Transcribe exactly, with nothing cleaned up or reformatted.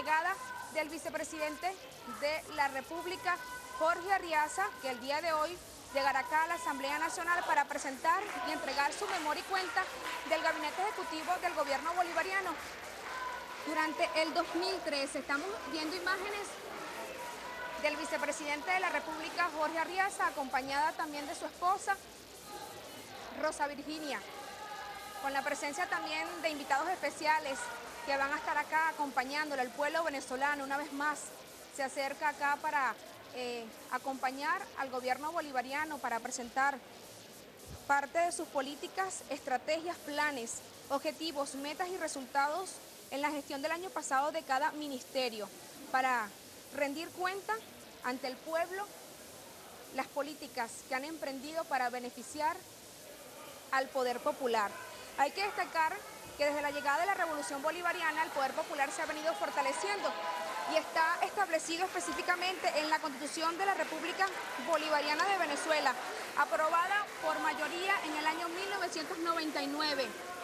llegada del vicepresidente de la República, Jorge Arriaza, que el día de hoy llegará acá a la Asamblea Nacional para presentar y entregar su memoria y cuenta del gabinete ejecutivo del gobierno bolivariano. Durante el dos mil trece estamos viendo imágenes del vicepresidente de la República, Jorge Arriaza, acompañada también de su esposa, Rosa Virginia, con la presencia también de invitados especiales que van a estar acá acompañándole. El pueblo venezolano una vez más se acerca acá para eh, acompañar al gobierno bolivariano, para presentar parte de sus políticas, estrategias, planes, objetivos, metas y resultados en la gestión del año pasado de cada ministerio, para rendir cuenta ante el pueblo las políticas que han emprendido para beneficiar al poder popular. Hay que destacar que desde la llegada de la Revolución Bolivariana el poder popular se ha venido fortaleciendo y está establecido específicamente en la Constitución de la República Bolivariana de Venezuela, aprobada por mayoría en el año mil novecientos noventa y nueve.